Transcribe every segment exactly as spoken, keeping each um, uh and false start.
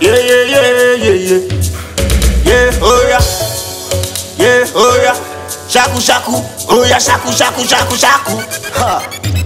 Yeah, yeah, yeah, yeah, yeah. Yeah, oh yeah. Yeah, oh yeah. Shaku, shaku. Oh yeah, shaku, shaku, shaku, shaku. Ha.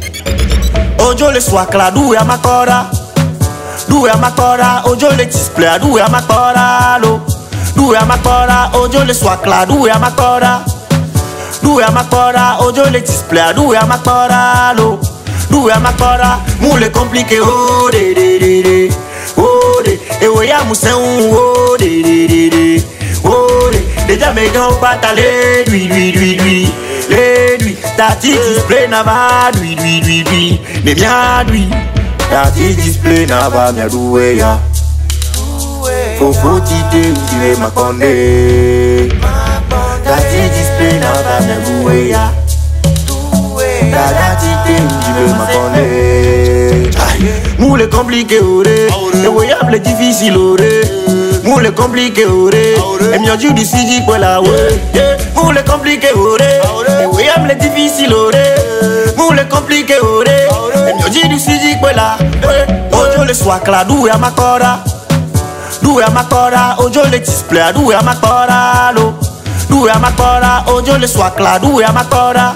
Ojo le swakla, do ya makora. Do ya makora. Ojo le display, do ya makora. Lo. Do ya makora. Ojo le swakla, do ya makora. Do ya makora. Ojo le display, do ya makora. Lo. Do ya makora. Moule compliqué, oh de de de de. Oh de. E woya moussen, oh de de de de. Oh de. Déjà mes gants patalés, lui lui lui lui. Les lui. Ta petite display n'a pas, lui lui lui lui. Mais bien lui. Ta petite display n'a pas bien doué ya. Faut faut t'idée, tu veux ma connaître. Ta petite display n'a pas bien doué ya. Ta petite tu veux ma connaître. Moule compliqué oré. Et voyable difficile oré. Moule compliqué oré. Et mieux du du sidi pour la ouais. Moule compliqué oré. Et voyable difficile oré. Moule compliqué oré. Et mieux du du sidi pour la ouais. Ojo le swakla do ya makora. Do ya makora. Ojo le display do ya makora lo. Do ya makora. Ojo le swakla do ya makora.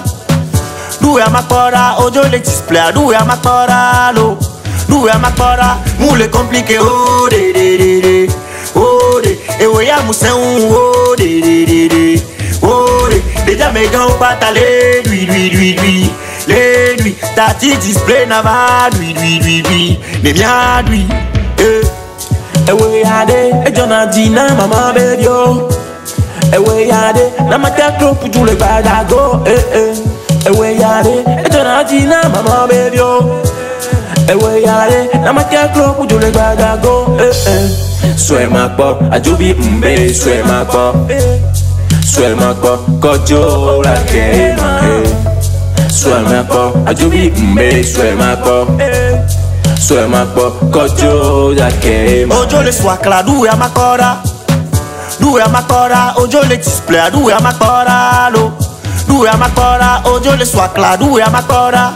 Do ya makora. Ojo le display do ya makora lo. Do ya makora. Moule compliqué oh de de de de. Oh de. E woya moussen oh de de de de. Oh de. Déjà mes gants patalés, lui lui lui lui. Les lui. Ta petite display n'a pas, lui lui lui lui. Mais bien lui. Eh. E we yade, e jona dina mama baby yo. E we yade, na matia club pujule badago. Eh eh. E we yade, e jona dina mama baby yo. E we yade, na matia club pujule badago. Eh eh. Swear my pop, ajubi mbe, swear my pop. Swear my pop, kojo la kema. Swear my pop, ajubi mbe, swear my pop. Swear my pop, kojo la kema. Ojo le swakla, do ya makora. Do ya makora. Ojo le display, do ya makora lo. Do ya makora. Ojo le swakla, do ya makora.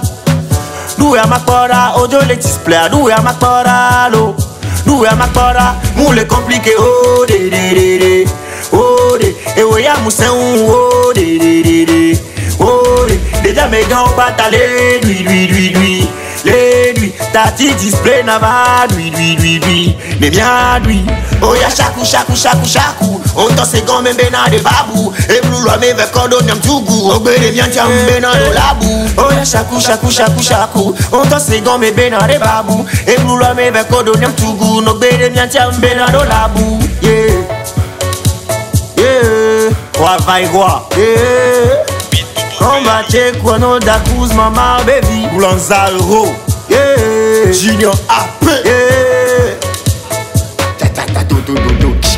Do ya makora. Ojo le display, do ya makora lo. Do ya makora. Moule compliqué, oh de de de de. Oh de. E woya moussen, oh de de de de. Oh de. Déjà mes gants patalés, lui lui lui lui. Les lui. Ta petite display n'a pas, lui lui lui lui. Mais bien lui. Oh ya chakou chakou chakou chakou. On t'en sait quand même bena de babou. Et blou loa me ve kodo nyam tougou. Oh bede bien tiam bena do labou. Oh ya chakou chakou chakou chakou. On t'en sait quand même bena de babou. Et blou loa me ve kodo nyam tougou. No bede bien tiam bena do labou. Yeah. Yeah. Kwa vai gwa. Yeah. On va check quoi no da cruise mama baby. Boulanza euro. Yeah. Junior A P. Yeah. Ta ta ta do do do do.